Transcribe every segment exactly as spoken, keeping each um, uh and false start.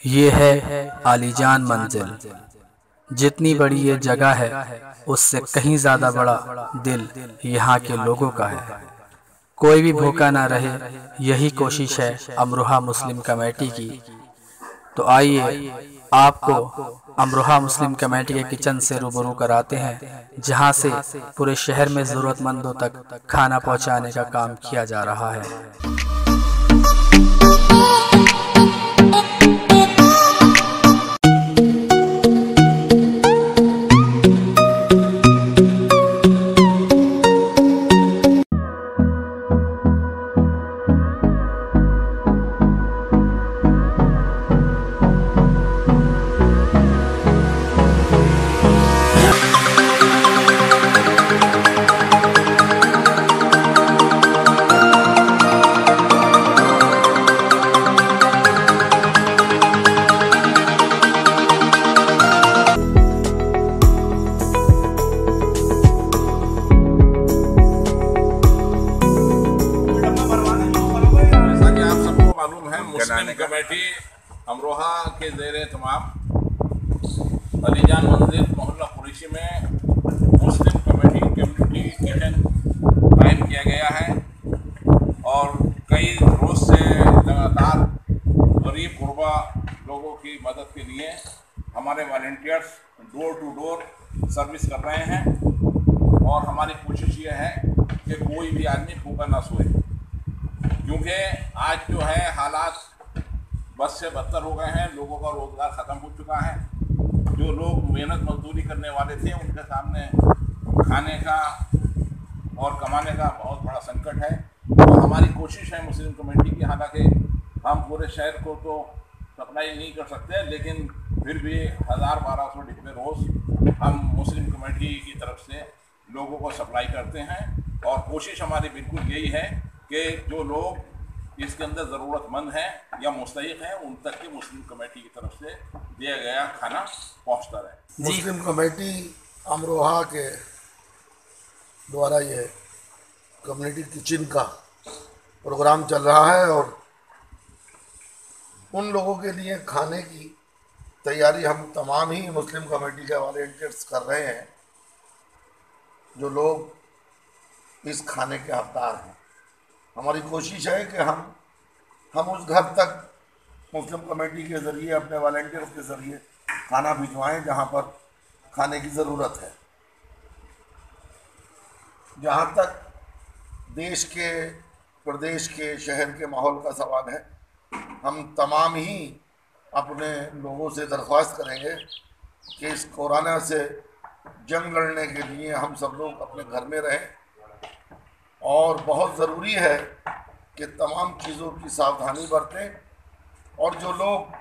ये है आलीजान मंजिल। जितनी बड़ी ये जगह है उससे कहीं ज़्यादा बड़ा दिल यहाँ के लोगों का है। कोई भी भूखा ना रहे, यही कोशिश है अमरोहा मुस्लिम कमेटी की। तो आइए आपको अमरोहा मुस्लिम कमेटी के किचन से रूबरू कराते हैं, जहाँ से पूरे शहर में ज़रूरतमंदों तक खाना पहुँचाने का काम किया जा रहा है। मुस्लिम कमेटी अमरोहा के ज़ेर तमाम अलीजान मंजिल मोहल्ला कुरैशी में मुस्लिम कमेटी कम्युनिटी किचन कायम किया गया है और कई रोज़ से लगातार गरीब गुरबा लोगों की मदद के लिए हमारे volunteers door to door service कर रहे हैं। और हमारी कोशिश ये है कि कोई भी आदमी भूखा ना सोए, क्योंकि आज जो है हालात बस से बदतर हो गए हैं। लोगों का रोज़गार ख़त्म हो चुका है। जो लोग मेहनत मजदूरी करने वाले थे उनके सामने खाने का और कमाने का बहुत बड़ा संकट है। तो हमारी कोशिश है मुस्लिम कमेटी की, हालांकि हम पूरे शहर को तो सप्लाई नहीं कर सकते, लेकिन फिर भी हज़ार बारह सौ डिब्बे रोज़ हम मुस्लिम कमेटी की तरफ से लोगों को सप्लाई करते हैं। और कोशिश हमारी बिल्कुल यही है कि जो लोग इसके अंदर ज़रूरतमंद हैं या मुस्तहिक हैं उन तक की मुस्लिम कमेटी की तरफ से दिया गया खाना पहुंचता रहे। मुस्लिम कमेटी अमरोहा के द्वारा ये कम्युनिटी किचन का प्रोग्राम चल रहा है और उन लोगों के लिए खाने की तैयारी हम तमाम ही मुस्लिम कमेटी के वॉलंटियर्स कर रहे हैं, जो लोग इस खाने के हकदार हैं। हमारी कोशिश है कि हम हम उस घर तक मुस्लिम कमेटी के ज़रिए अपने वॉलंटियर्स के ज़रिए खाना भिजवाएं जहां पर खाने की ज़रूरत है। जहां तक देश के, प्रदेश के, शहर के माहौल का सवाल है, हम तमाम ही अपने लोगों से दरख्वास्त करेंगे कि इस कोरोना से जंग लड़ने के लिए हम सब लोग अपने घर में रहें। और बहुत ज़रूरी है कि तमाम चीज़ों की सावधानी बरतें। और जो लोग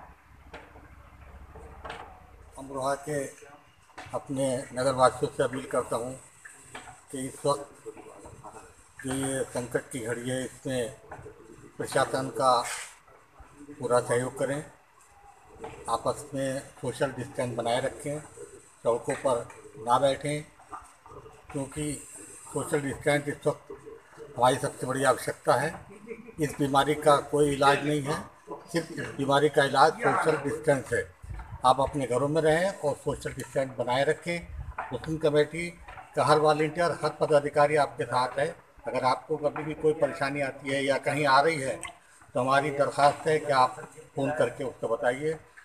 अमरोहा के अपने नगरवासियों से अपील करता हूँ कि इस वक्त जो ये संकट की घड़ी है, इसमें प्रशासन का पूरा सहयोग करें, आपस में सोशल डिस्टेंस बनाए रखें, सड़कों पर ना बैठें, क्योंकि सोशल डिस्टेंस इस वक्त हमारी सबसे बड़ी आवश्यकता है। इस बीमारी का कोई इलाज नहीं है, सिर्फ इस बीमारी का इलाज सोशल डिस्टेंस है। आप अपने घरों में रहें और सोशल डिस्टेंस बनाए रखें। मुस्लिम कमेटी का हर वॉलंटियर, हर पदाधिकारी आपके साथ है। अगर आपको कभी भी कोई परेशानी आती है या कहीं आ रही है तो हमारी दरख्वास्त है कि आप फ़ोन करके उसको बताइए।